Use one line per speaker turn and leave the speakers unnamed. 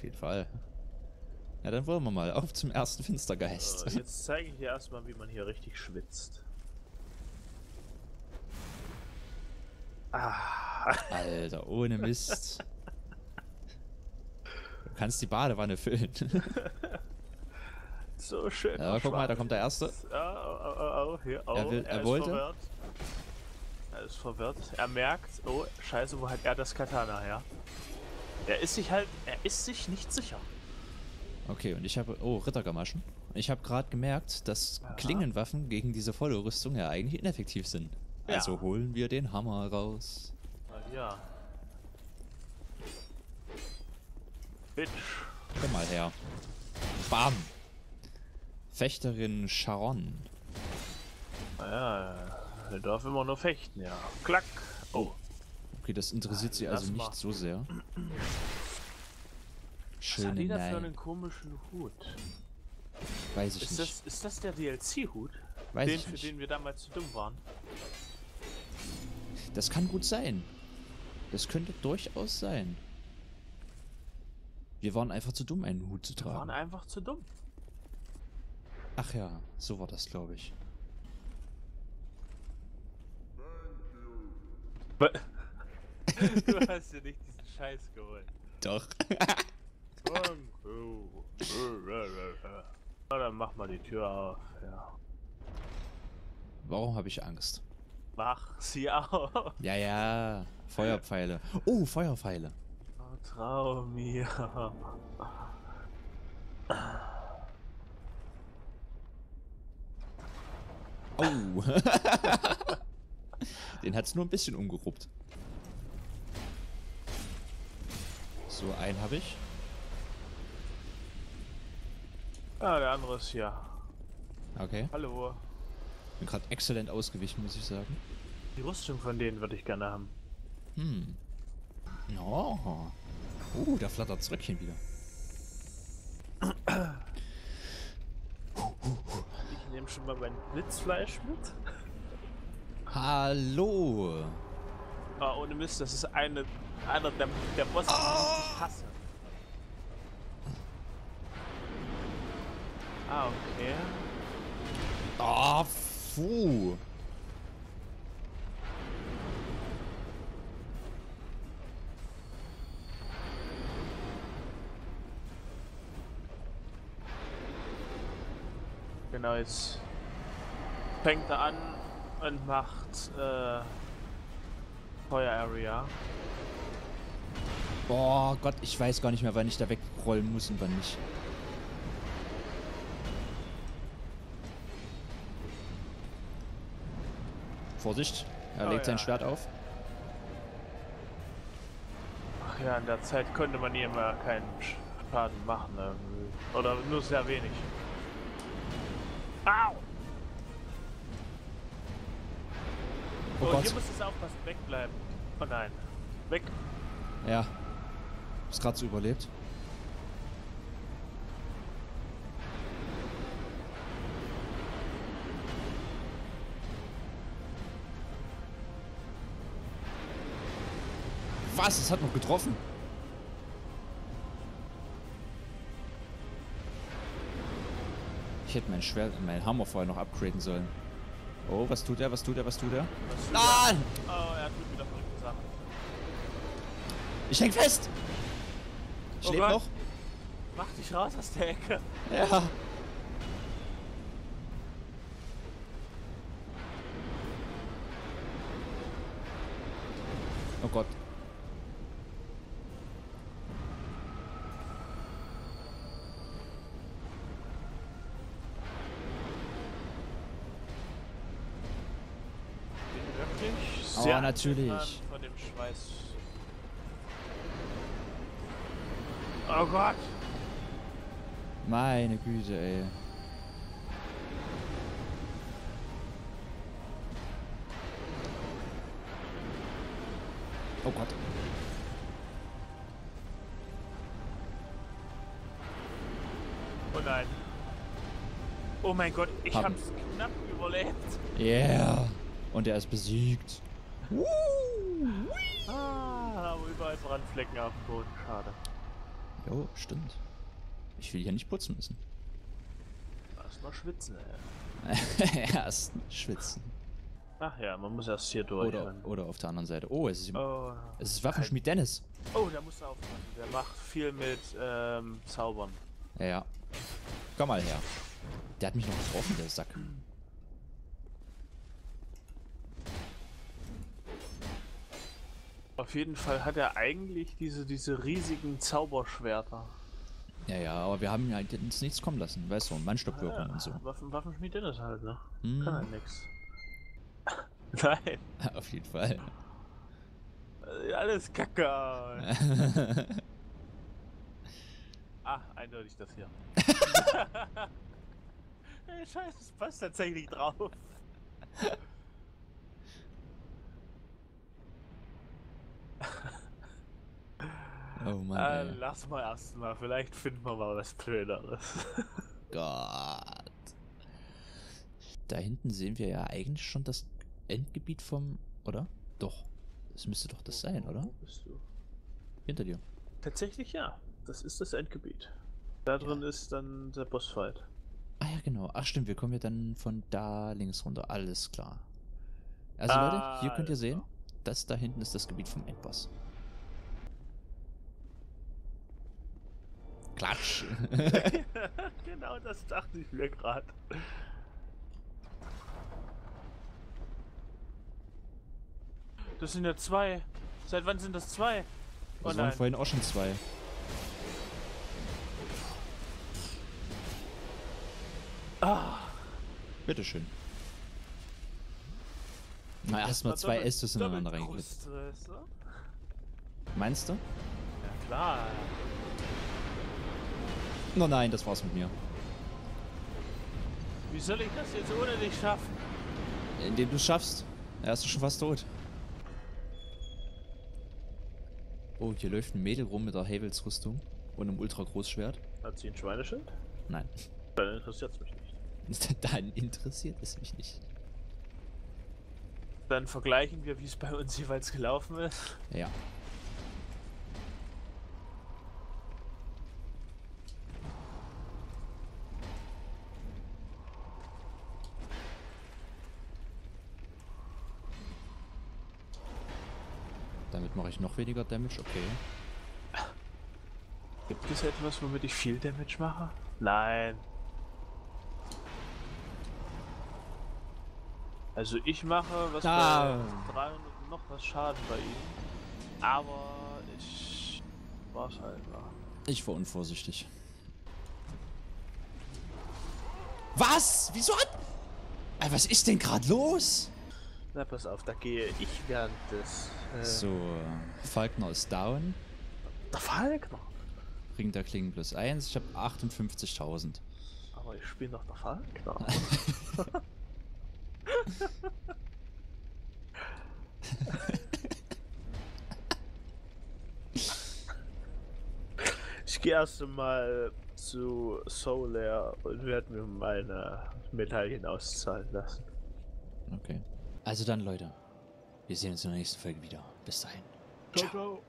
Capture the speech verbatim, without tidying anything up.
jeden Fall. Ja, dann wollen wir mal auf zum ersten Finstergeist.
So, jetzt zeige ich dir erstmal, wie man hier richtig schwitzt. Ah.
Alter, ohne Mist. Du kannst die Badewanne füllen.
So schön.
Ja, guck mal, da kommt der Erste.
Oh, oh, oh, oh, hier, oh,
Er will- er
ist
wollte.
verwirrt. Er ist verwirrt. Er merkt, oh, scheiße, wo hat er das Katana her? Er ist sich halt, er ist sich nicht sicher.
Okay, und ich habe... Oh, Rittergamaschen. Ich habe gerade gemerkt, dass
Ja.
Klingenwaffen gegen diese volle Rüstung ja eigentlich ineffektiv sind.
Ja.
Also holen wir den Hammer raus.
Na ja. Bitch.
Komm mal her. Bam! Fechterin Sharon.
Naja, er darf immer nur fechten, ja. Klack. Oh.
Okay, das interessiert sie
Lass
also
mal.
nicht so sehr.
Was
Schöne
hat die da für
Nein.
einen komischen Hut?
Weiß ich
Ist
nicht.
das, ist das der D L C-Hut?
Weiß
Den,
ich
für
nicht.
den wir damals zu dumm waren?
Das kann gut sein. Das könnte durchaus sein. Wir waren einfach zu dumm, einen Hut zu
Wir waren
tragen.
einfach zu dumm.
Ach ja, so war das, glaube ich.
Du hast dir nicht diesen Scheiß geholt.
Doch.
Na, dann mach mal die Tür auf, ja.
Warum habe ich Angst?
Mach sie auf.
Ja, ja. Feuerpfeile. Oh, Feuerpfeile.
Vertrau mir.
Oh. Den hat's nur ein bisschen umgeruppt. So, einen habe ich.
Ah, der andere ist hier.
Okay.
Hallo.
Bin gerade exzellent ausgewichen, muss ich sagen.
Die Rüstung von denen würde ich gerne haben.
Hm. Oh. Uh, da flattert das Röckchen wieder.
Ich nehme schon mal mein Blitzfleisch mit.
Hallo.
Ah, ohne Mist, das ist eine, einer der, der Bosse, die ich hasse. Ah, okay.
Ah, puh.
Genau, jetzt fängt er an und macht äh, Feuer Area.
Boah, Gott, ich weiß gar nicht mehr, wann ich da wegrollen muss und wann nicht. Vorsicht, er
Oh
legt sein
ja.
Schwert auf.
Ach ja, in der Zeit konnte man hier immer keinen Schaden machen. Irgendwie. Oder nur sehr wenig. Au!
Oh
Oh,
Gott.
hier muss es aufpassen, wegbleiben. Oh nein. Weg.
Ja. Ist gerade so überlebt. Was? Es hat noch getroffen. Ich hätte mein Schwert, mein Hammer vorher noch upgraden sollen. Oh, was tut er? Was tut er? Was tut er?
Was tut
Nein!
er? Oh, er tut wieder verrückte Sachen.
Ich häng fest! Ich
Oh
lebe
Gott.
noch.
Mach dich raus aus der Ecke.
Ja. Oh Gott.
Bin wirklich
Oh,
sehr
natürlich.
angetan von dem Schweiß. Oh Gott.
Meine Güte, ey. Oh Gott.
Oh nein. Oh mein Gott, ich
Haben-
hab's knapp überlebt.
Yeah. Und er ist besiegt.
Ah, aber überall Brandflecken auf dem Boden. Schade.
Jo, stimmt. Ich will hier nicht putzen müssen.
Erstmal schwitzen, ey.
Erst schwitzen.
Ach ja, man muss erst hier durch.
Oder, oder auf der anderen Seite. Oh, es ist,
Oh,
es ist Waffenschmied Dennis.
oh, der muss aufpassen. Der macht viel mit ähm, Zaubern.
Ja, ja. Komm mal her. Der hat mich noch getroffen, der Sack.
Auf jeden Fall hat er eigentlich diese, diese riesigen Zauberschwerter.
Ja, ja, aber wir haben halt uns nichts kommen lassen. Weißt du, Mannstoppwirkung
Ja,
und so.
Waffen, Waffenschmied Dennis halt, ne?
Hm.
Kann halt nix. Nein.
Auf jeden Fall.
Äh, Alles Kacke. Ah, eindeutig das hier. Hey, Scheiße, es passt tatsächlich drauf.
Oh Mann,
Äh,
ey.
lass mal erstmal, vielleicht finden wir mal was Blöderes.
Gott. Da hinten sehen wir ja eigentlich schon das Endgebiet vom... Oder? Doch. Das müsste doch das sein, oder?
Wo bist du?
Hinter dir.
Tatsächlich ja, das ist das Endgebiet. Da drin ist dann der Bossfight.
Ah ja, genau. Ach stimmt, wir kommen ja dann von da links runter. Alles klar. Also
Ah,
Leute, hier könnt ihr
alles
sehen,
klar.
das da hinten ist das Gebiet vom Endboss. Klatsch.
Genau das dachte ich mir gerade. Das sind ja zwei. Seit wann sind das zwei? Oh
Das waren
nein.
vorhin auch schon zwei.
Ah,
Bitteschön. Na, erstmal zwei
doppelt-
Estus ineinander
doppelt
reingekriegt.
Bruststress, ne?
Meinst du?
Ja klar.
Oh nein, das war's mit mir.
Wie soll ich das jetzt ohne dich schaffen?
Indem du es schaffst. Er ist schon fast tot. Oh, hier läuft ein Mädel rum mit der Havels Rüstung und einem ultra Großschwert.
Hat sie ein Schweineschild?
Nein.
Dann interessiert es mich nicht.
Dann interessiert es mich nicht.
Dann vergleichen wir, wie es bei uns jeweils gelaufen ist.
Ja. Damit mache ich noch weniger Damage, okay.
Gibt es etwas, womit ich viel Damage mache? Nein. Also ich mache was
Ah.
bei dreihundert und noch was Schaden bei ihm. Aber ich war's halt noch.
Ich war unvorsichtig. Was? Wieso hat... Ey, was ist denn gerade los?
Na pass auf, da gehe ich während des... Äh,
So, Falkner ist down.
Der Falkner.
Ring der Klingen plus eins. Ich habe achtundfünfzigtausend.
Aber ich spiele noch der Falkner. Ich gehe erst mal zu Solar und werde mir meine Medaillen auszahlen lassen.
Okay. Also dann, Leute. Wir sehen uns in der nächsten Folge wieder. Bis dahin.
Ciao, ciao.